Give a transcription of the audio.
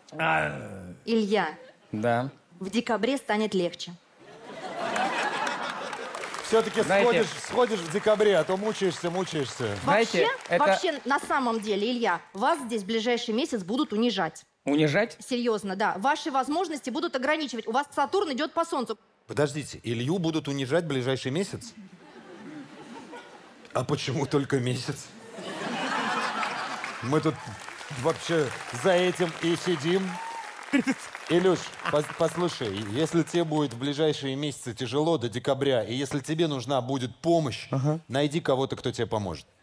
Илья, Да. в декабре станет легче. Все-таки Знаете- сходишь в декабре, а то мучаешься. Знаете, Вообще, на самом деле, Илья, вас здесь в ближайший месяц будут унижать. Унижать? Серьезно, да. Ваши возможности будут ограничивать. У вас Сатурн идет по Солнцу. Подождите, Илью будут унижать в ближайший месяц? А почему только месяц? Мы тут вообще за этим и сидим. Илюш, послушай, если тебе будет в ближайшие месяцы тяжело до декабря, и если тебе нужна будет помощь, найди кого-то, кто тебе поможет.